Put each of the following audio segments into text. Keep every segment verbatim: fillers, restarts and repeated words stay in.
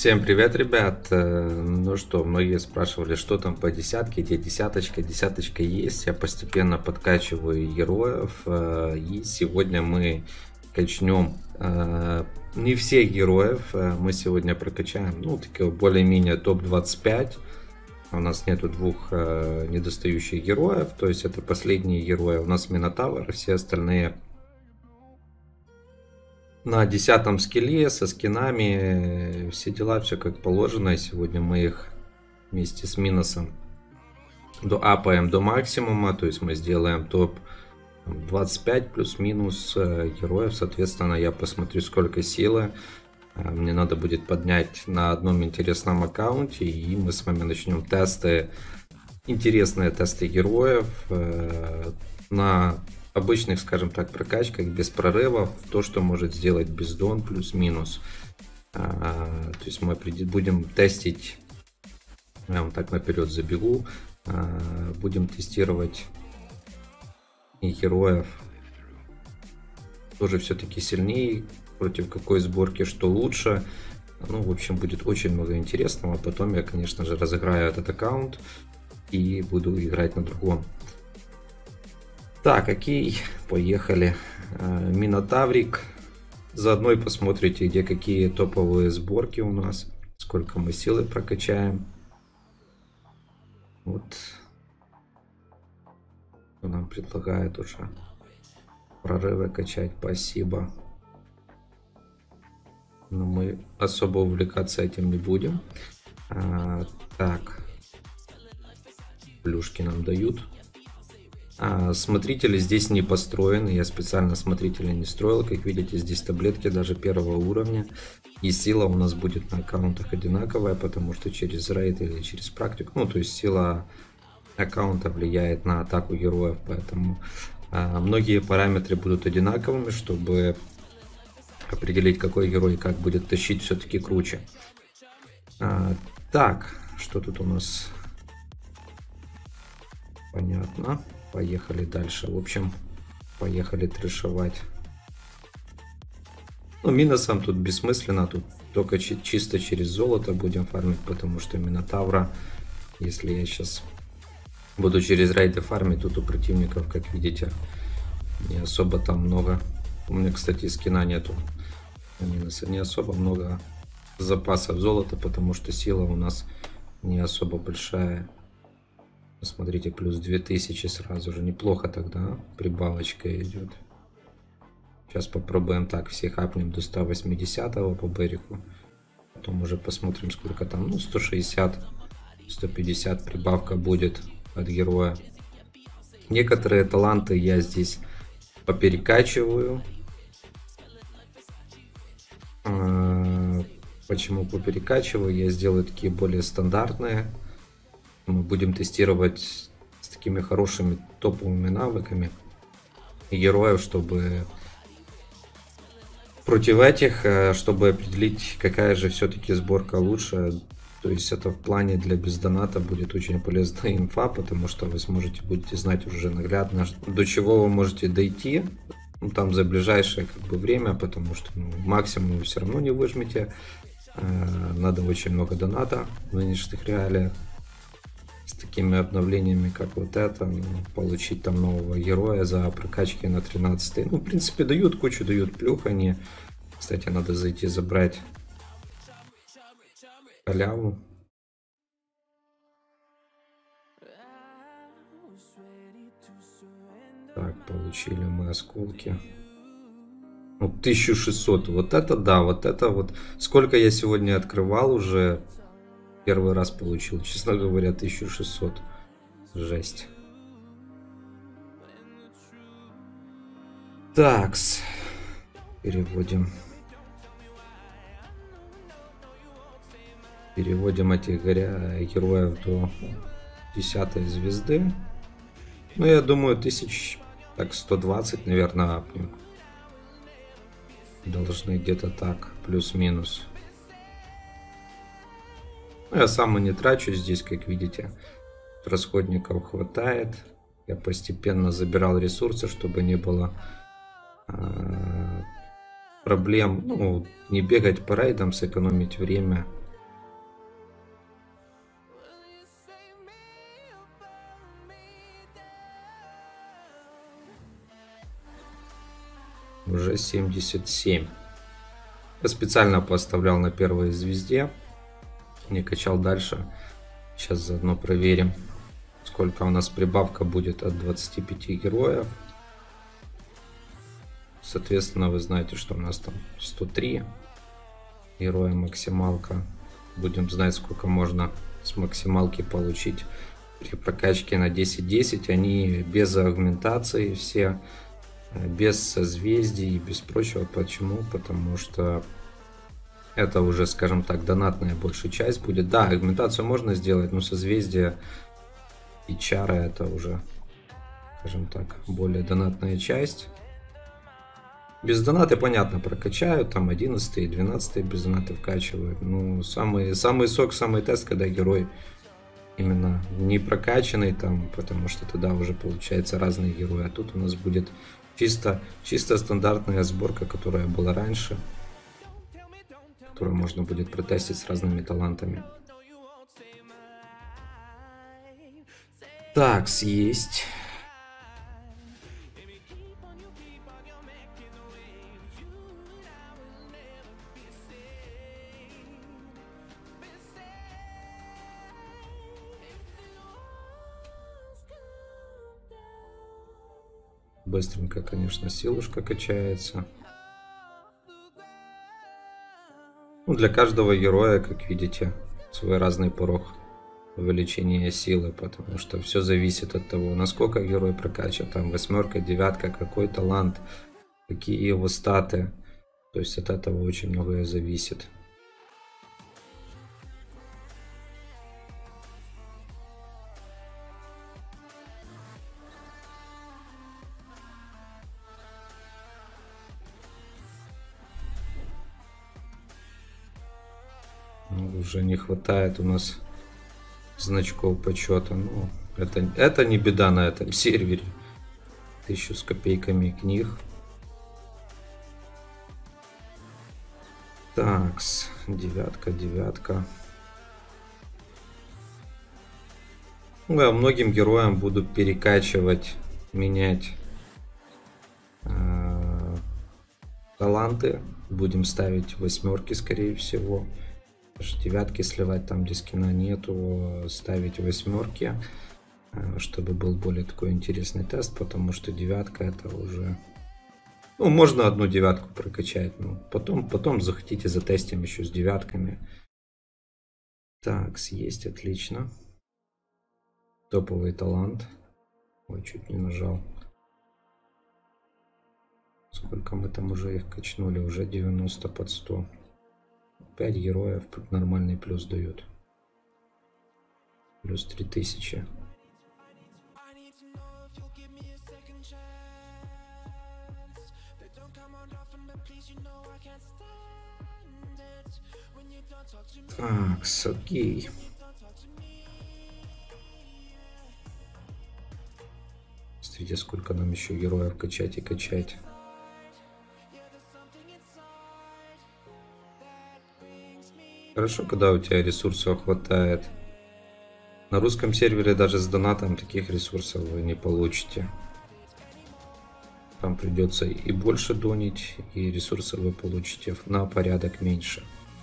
Всем привет, ребят! Э, Ну что, многие спрашивали, что там по десятке, где десяточка. Десяточка есть, я постепенно подкачиваю героев. э, И сегодня мы качнем э, не всех героев, э, мы сегодня прокачаем, ну, такие более-менее топ двадцать пять. У нас нету двух э, недостающих героев, то есть это последние герои. У нас Минотавр, все остальные на десятом скилле, со скинами, все дела, все как положено. И сегодня мы их вместе с Миносом доапаем до максимума, то есть мы сделаем топ двадцать пять плюс-минус э, героев. Соответственно, я посмотрю, сколько силы э, мне надо будет поднять на одном интересном аккаунте, и мы с вами начнем тесты, интересные тесты героев э, на обычных, скажем так, прокачках, без прорывов, то, что может сделать бездон плюс-минус. А, то есть мы будем тестить, я вам так наперед забегу, а, будем тестировать и героев тоже все-таки сильнее, против какой сборки что лучше. Ну, в общем, будет очень много интересного. Потом я, конечно же, разыграю этот аккаунт и буду играть на другом. Так, окей, поехали. Минотаврик. Заодно и посмотрите, где какие топовые сборки у нас. Сколько мы силы прокачаем. Вот. Кто нам предлагает уже прорывы качать. Спасибо. Но мы особо увлекаться этим не будем. А, так. Плюшки нам дают. А, смотрители здесь не построены, я специально смотрители не строил, как видите, здесь таблетки даже первого уровня, и сила у нас будет на аккаунтах одинаковая, потому что через рейд или через практику, ну, то есть сила аккаунта влияет на атаку героев, поэтому а, многие параметры будут одинаковыми, чтобы определить, какой герой как будет тащить все-таки круче. А, так, что тут у нас? Понятно. Поехали дальше. В общем, поехали трешовать. Ну, минусом тут бессмысленно. Тут только чи чисто через золото будем фармить, потому что Минотавра, если я сейчас буду через рейды фармить, тут у противников, как видите, не особо там много. У меня, кстати, скина нету. У минуса не особо много запасов золота, потому что сила у нас не особо большая. Смотрите, плюс две тысячи сразу же. Неплохо тогда. Прибавочка идет. Сейчас попробуем так. Всех апнем до ста восьмидесяти по берегу. Потом уже посмотрим, сколько там. Ну, сто шестьдесят, сто пятьдесят прибавка будет от героя. Некоторые таланты я здесь поперекачиваю. Почему поперекачиваю? Я сделаю такие более стандартные. Мы будем тестировать с такими хорошими топовыми навыками и героев, чтобы против этих, чтобы определить, какая же все-таки сборка лучше. То есть это в плане для бездоната будет очень полезная инфа, потому что вы сможете, будете знать уже наглядно, до чего вы можете дойти, ну, там за ближайшее как бы время, потому что ну, максимум вы все равно не выжмете. Надо очень много доната в нынешних реалиях. С такими обновлениями, как вот это, ну, получить там нового героя за прокачки на тринадцатый. Ну, в принципе, дают кучу, дают плюх они. Кстати, надо зайти забрать халяву. Так, получили мы осколки. Ну, тысяча шестьсот. Вот это да, вот это вот. Сколько я сегодня открывал уже. Первый раз получил, честно говоря, тысяча шестьсот. Жесть. Такс. Переводим. Переводим этих горя... героев до десятой звезды. Ну, я думаю, тысяч... Так, сто двадцать, наверное, апнем. Должны где-то так, плюс-минус. Я сам и не трачу здесь, как видите, расходников хватает. Я постепенно забирал ресурсы, чтобы не было э, проблем. Ну, не бегать по рейдам, сэкономить время. Уже семьдесят семь. Я специально поставлял на первой звезде. Не качал дальше. Сейчас заодно проверим, сколько у нас прибавка будет от двадцати пяти героев. Соответственно, вы знаете, что у нас там сто три героя максималка. Будем знать, сколько можно с максималки получить при прокачке на десять десять. Они без агментации все, без созвездий и без прочего. Почему? Потому что это уже, скажем так, донатная большая часть будет. Да, агментацию можно сделать, но созвездие и чары это уже, скажем так, более донатная часть. Без донаты, понятно, прокачают, там одиннадцатый и двенадцатый без донаты вкачивают. Ну, самый, самый сок, самый тест, когда герой именно не прокачанный там, потому что тогда уже получается разные герои. А тут у нас будет чисто, чисто стандартная сборка, которая была раньше, которую можно будет протестить с разными талантами. Так, съесть. Быстренько, конечно, силушка качается. Ну, для каждого героя, как видите, свой разный порог увеличения силы, потому что все зависит от того, насколько герой прокачан. Там восьмерка, девятка, какой талант, какие его статы. То есть от этого очень многое зависит. Ну, уже не хватает у нас значков почета. Ну, это, это не беда на этом сервере. Тысячу с копейками книг. Такс, девятка, девятка. Ну, я многим героям буду перекачивать, менять э, таланты. Будем ставить восьмерки, скорее всего. Даже девятки сливать там, где скина нету, ставить восьмерки, э, чтобы был более такой интересный тест, потому что девятка это уже... Ну, можно одну девятку прокачать, но потом, потом захотите затестим еще с девятками. Так, съесть, отлично. Топовый талант. Ой, чуть не нажал. Сколько мы там уже их качнули? Уже девяносто под сто. пять героев нормальный плюс дают. Плюс три тысячи. Так, окей. Смотрите, сколько нам еще героев качать и качать. Хорошо, когда у тебя ресурсов хватает. На русском сервере даже с донатом таких ресурсов вы не получите. Там придется и больше донить, и ресурсов вы получите на порядок меньше.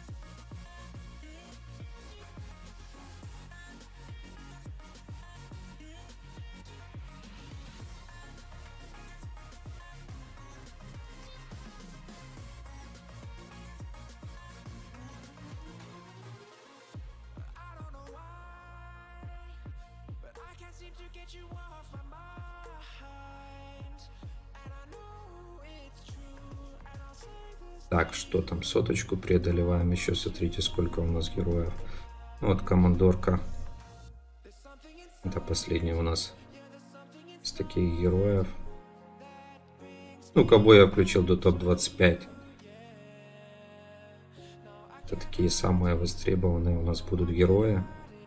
Так, что там, соточку преодолеваем. Еще смотрите, сколько у нас героев. Вот командорка. Это последний у нас из таких героев. Ну, кого я включил до топ двадцать пять. Это такие самые востребованные у нас будут герои.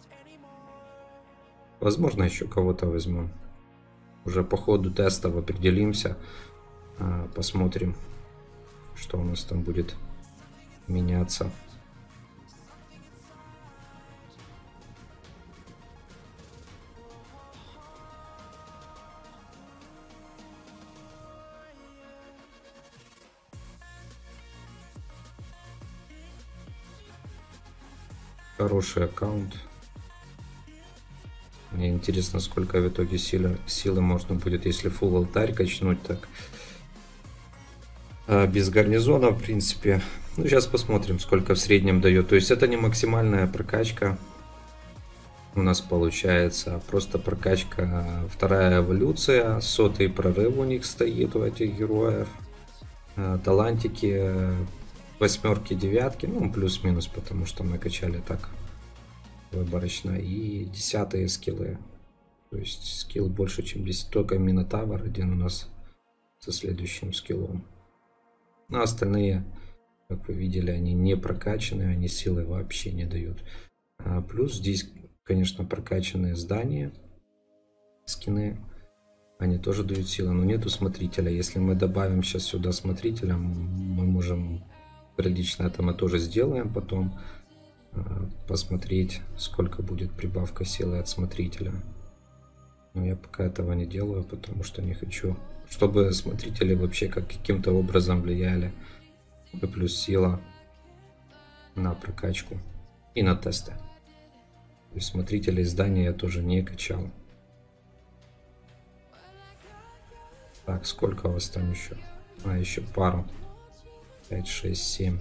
Возможно, еще кого-то возьмем. Уже по ходу тестов определимся. Посмотрим, что у нас там будет меняться. хороший аккаунт. Мне интересно, сколько в итоге силы, силы можно будет, если full алтарь качнуть так. А без гарнизона, в принципе. Ну, сейчас посмотрим, сколько в среднем дает. То есть это не максимальная прокачка у нас получается, а просто прокачка, вторая эволюция, сотый прорыв у них стоит, у этих героев. Талантики, восьмерки, девятки, ну плюс-минус, потому что мы качали так выборочно. И десятые скиллы. То есть скилл больше, чем десять. Только Минотавр один у нас со следующим скиллом. Ну, а остальные, как вы видели, они не прокачаны, они силы вообще не дают. А плюс здесь, конечно, прокачанные здания, скины, они тоже дают силы, но нету смотрителя. Если мы добавим сейчас сюда смотрителя, мы можем прилично это мы тоже сделаем потом, посмотреть, сколько будет прибавка силы от смотрителя. Но я пока этого не делаю, потому что не хочу, чтобы смотрители вообще как каким-то образом влияли. И плюс сила на прокачку и на тесты. То есть смотрители издания я тоже не качал. Так, сколько у вас там еще? А, еще пару. пять, шесть, семь.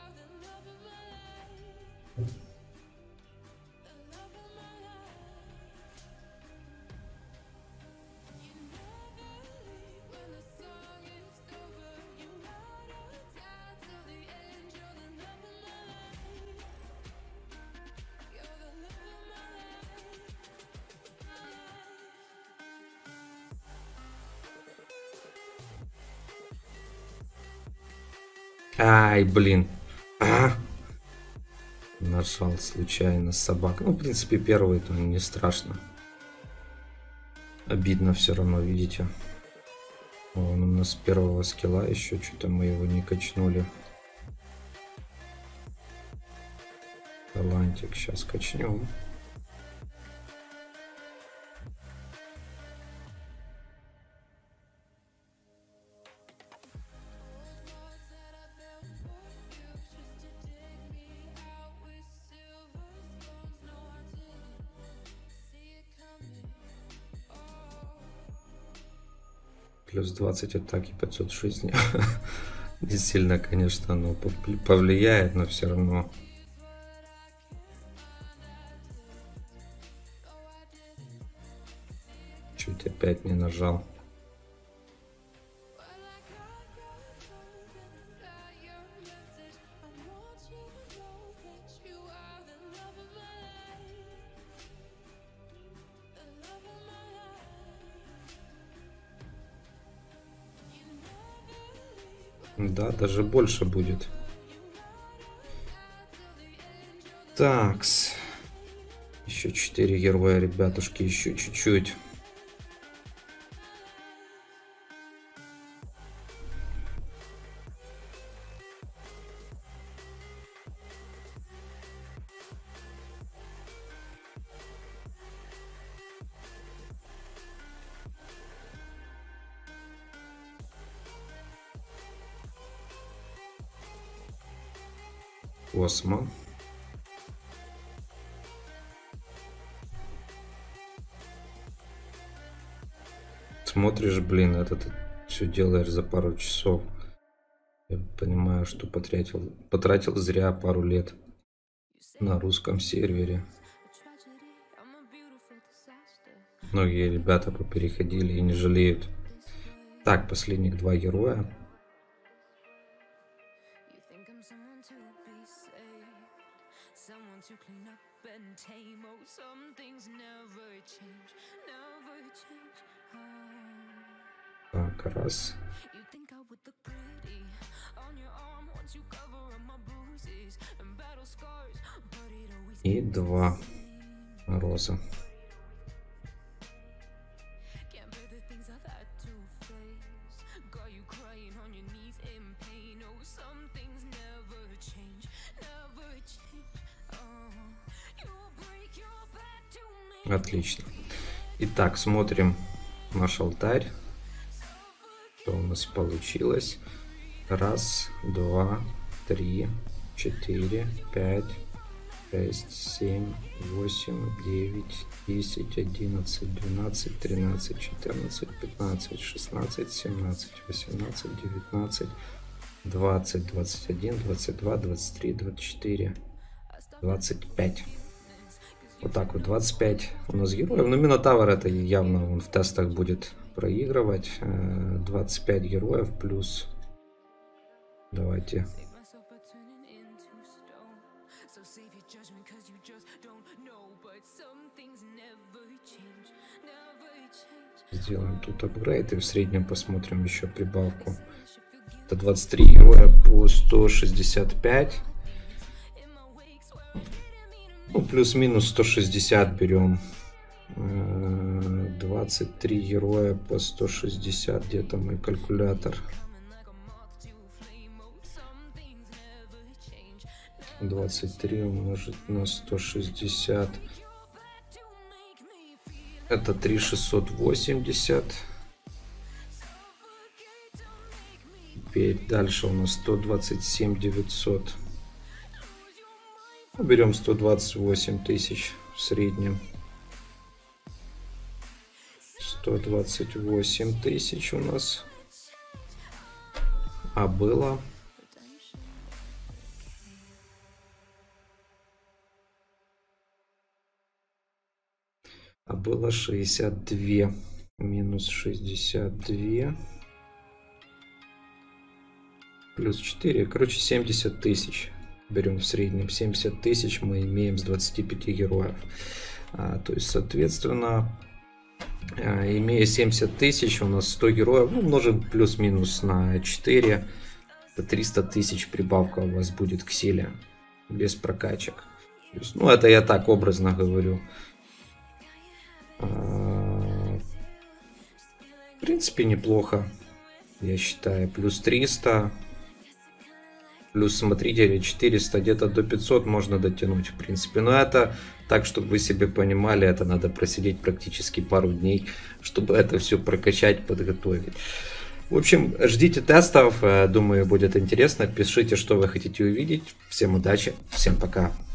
Ай, блин. А! Нажал случайно собак. Ну, в принципе, первый то не страшно. Обидно все равно, видите. Он у нас с первого скилла еще что-то мы его не качнули. Талантик сейчас качнем. Плюс двадцать атаки, пятьсот жизни. Не сильно, конечно, оно повлияет, но все равно. Чуть опять не нажал. Да, даже больше будет. Такс. Еще четыре героя, ребятушки, еще чуть-чуть. Космо. Смотришь, блин, это ты все делаешь за пару часов. Я понимаю, что потратил, потратил зря пару лет на русском сервере. Многие ребята попереходили и не жалеют. Так, последних два героя. Так, раз. И два. Роза. Отлично. Итак, смотрим наш алтарь. Что у нас получилось? Раз, два, три, четыре, пять, шесть, семь, восемь, девять, десять, одиннадцать, двенадцать, тринадцать, четырнадцать, пятнадцать, шестнадцать, семнадцать, восемнадцать, девятнадцать, двадцать, двадцать один, двадцать два, двадцать три, двадцать четыре, двадцать пять. Вот так вот, двадцать пять у нас героев. Но Минотавр это явно он в тестах будет проигрывать. двадцать пять героев плюс... Давайте... Сделаем тут апгрейд и в среднем посмотрим еще прибавку. Это двадцать три героя по сто шестьдесят пять. Ну, плюс-минус сто шестьдесят берем. двадцать три героя по сто шестьдесят. Где-то мой калькулятор. двадцать три умножить на сто шестьдесят. Это три тысячи шестьсот восемьдесят. Теперь дальше у нас сто двадцать семь тысяч девятьсот. Ну, берем сто двадцать восемь тысяч в среднем. сто двадцать восемь тысяч у нас. А было... А было шестьдесят два. Минус шестьдесят два. Плюс четыре. Короче, семьдесят тысяч. Берем в среднем. семьдесят тысяч мы имеем с двадцати пяти героев. А, то есть, соответственно, а, имея семьдесят тысяч, у нас сто героев. Ну, умножим плюс-минус на четыре. Это триста тысяч прибавка у вас будет к силе. Без прокачек. Есть, ну, это я так образно говорю. В принципе, неплохо, я считаю. Плюс триста, плюс смотрители четыреста, где-то до пятисот можно дотянуть, в принципе. Но это так, чтобы вы себе понимали, это надо просидеть практически пару дней, чтобы это все прокачать, подготовить. В общем, ждите тестов, думаю, будет интересно. Пишите, что вы хотите увидеть. Всем удачи, всем пока.